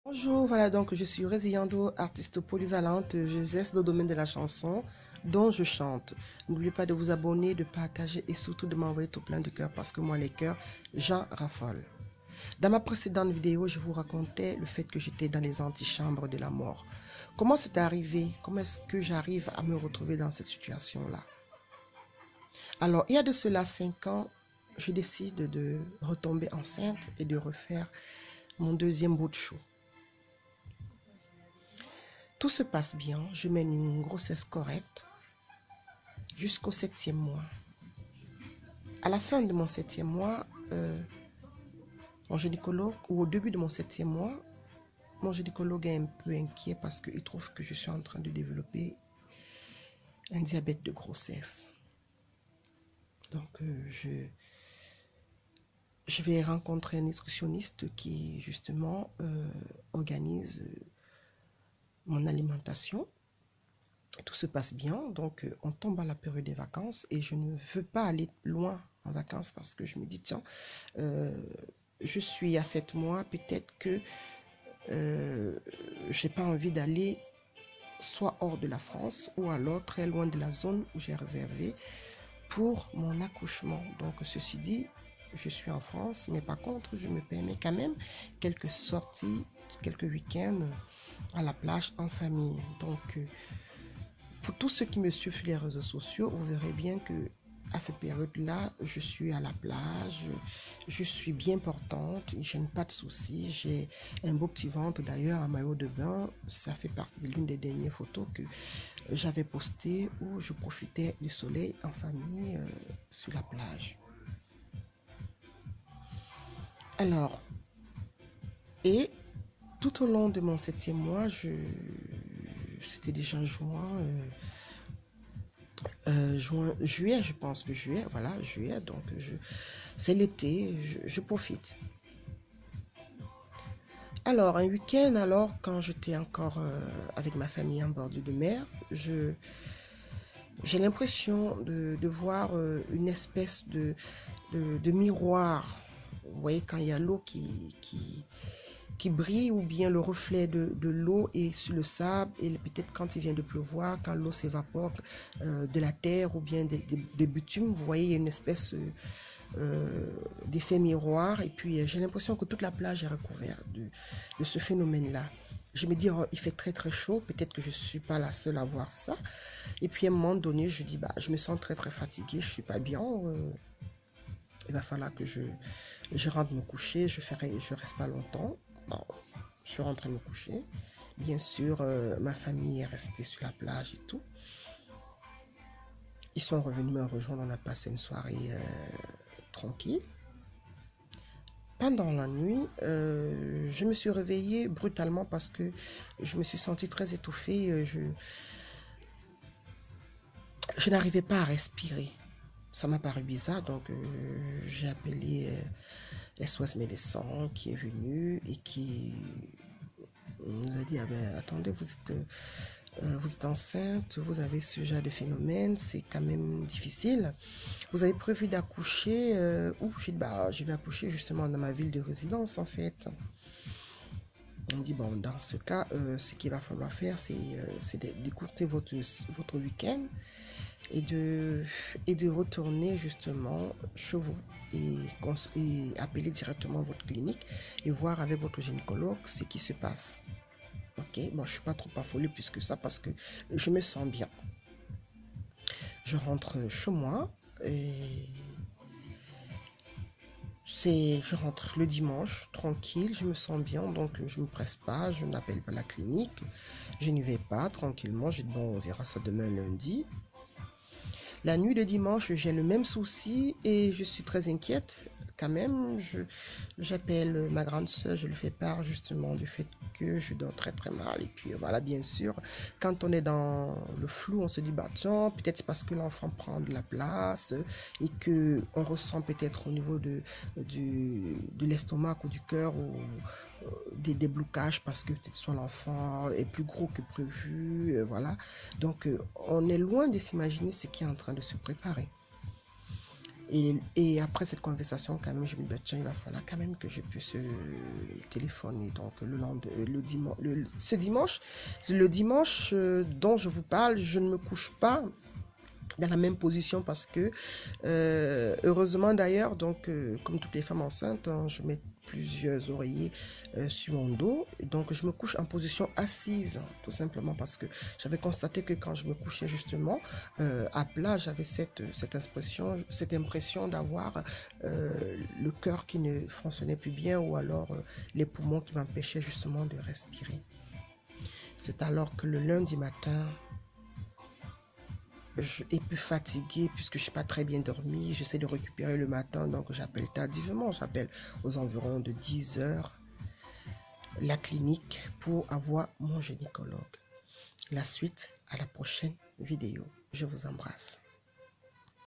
Bonjour, voilà donc je suis Résiando, artiste polyvalente, j'exerce le domaine de la chanson dont je chante. N'oubliez pas de vous abonner, de partager et surtout de m'envoyer tout plein de cœurs parce que moi les cœurs, j'en raffole. Dans ma précédente vidéo, je vous racontais le fait que j'étais dans les antichambres de la mort. Comment c'est arrivé? Comment est-ce que j'arrive à me retrouver dans cette situation-là? Alors, il y a de cela 5 ans, je décide de retomber enceinte et de refaire mon deuxième bout de chou. Tout se passe bien, je mène une grossesse correcte jusqu'au 7e mois. À la fin de mon 7e mois, mon gynécologue, ou au début de mon 7e mois, mon gynécologue est un peu inquiet parce qu'il trouve que je suis en train de développer un diabète de grossesse. Donc, je vais rencontrer un nutritionniste qui, justement, organise mon alimentation. Tout se passe bien, donc on tombe à la période des vacances et je ne veux pas aller loin en vacances parce que je me dis, tiens, je suis à 7 mois, peut-être que j'ai pas envie d'aller soit hors de la France ou alors très loin de la zone où j'ai réservé pour mon accouchement. Donc ceci dit, je suis en France, mais par contre, je me permets quand même quelques sorties, quelques week-ends à la plage en famille. Donc, pour tous ceux qui me suivent sur les réseaux sociaux, vous verrez bien que à cette période-là, je suis à la plage, je suis bien portante, je n'ai pas de soucis, j'ai un beau petit ventre d'ailleurs, un maillot de bain, ça fait partie de l'une des dernières photos que j'avais postées où je profitais du soleil en famille sur la plage. Alors, et tout au long de mon 7e mois, c'était déjà juillet, je pense que juillet, voilà, juillet, donc c'est l'été, je profite. Alors, un week-end, alors, quand j'étais encore avec ma famille en bordure de mer, j'ai l'impression de voir une espèce de miroir. Vous voyez, quand il y a l'eau qui brille ou bien le reflet de l'eau est sur le sable et peut-être quand il vient de pleuvoir, quand l'eau s'évapore de la terre ou bien des bitumes, vous voyez, il y a une espèce d'effet miroir et puis j'ai l'impression que toute la plage est recouverte de ce phénomène-là. Je me dis, oh, il fait très très chaud, peut-être que je ne suis pas la seule à voir ça. Et puis à un moment donné, je dis, bah, je me sens très très fatiguée, je ne suis pas bien. Il va falloir que je rentre me coucher, je reste pas longtemps. Bon, je suis rentrée me coucher. Bien sûr, ma famille est restée sur la plage et tout. Ils sont revenus me rejoindre, on a passé une soirée tranquille. Pendant la nuit, je me suis réveillée brutalement parce que je me suis sentie très étouffée. Je n'arrivais pas à respirer. Ça m'a paru bizarre, donc j'ai appelé SOS Médecins qui est venu et qui nous a dit, ah ben, attendez, vous êtes enceinte, vous avez ce genre de phénomène, c'est quand même difficile. Vous avez prévu d'accoucher où? J'ai dit, bah, je vais accoucher justement dans ma ville de résidence en fait. On dit, bon, dans ce cas, ce qu'il va falloir faire, c'est d'écourter votre week-end et de retourner justement chez vous et appeler directement votre clinique et voir avec votre gynécologue ce qui se passe. Ok, bon, je ne suis pas trop affolée plus que ça parce que je me sens bien. Je rentre chez moi et je rentre le dimanche tranquille, je me sens bien, donc je ne me presse pas, je n'appelle pas la clinique, je n'y vais pas tranquillement, je dis bon, on verra ça demain lundi. La nuit de dimanche, j'ai le même souci et je suis très inquiète quand même. J'appelle ma grande soeur, je lui fais part justement du fait que je dors très très mal. Et puis voilà, bien sûr, quand on est dans le flou, on se dit, bah tiens, peut-être c'est parce que l'enfant prend de la place et qu'on ressent peut-être au niveau de l'estomac ou du cœur ou des blocages parce que peut-être soit l'enfant est plus gros que prévu, voilà. Donc on est loin de s'imaginer ce qui est en train de se préparer. Et après cette conversation, quand même, je me dis, bah, tiens, il va falloir quand même que je puisse téléphoner. Donc, ce dimanche, le dimanche dont je vous parle, je ne me couche pas dans la même position parce que, heureusement d'ailleurs, donc, comme toutes les femmes enceintes, hein, je mets plusieurs oreillers sur mon dos. Et donc, je me couche en position assise, tout simplement parce que j'avais constaté que quand je me couchais justement à plat, j'avais cette impression d'avoir le cœur qui ne fonctionnait plus bien ou alors les poumons qui m'empêchaient justement de respirer. C'est alors que le lundi matin, je suis plus fatiguée puisque je n'ai pas très bien dormi. J'essaie de récupérer le matin, donc j'appelle tardivement. J'appelle aux environs de 10 heures la clinique pour avoir mon gynécologue. La suite à la prochaine vidéo. Je vous embrasse.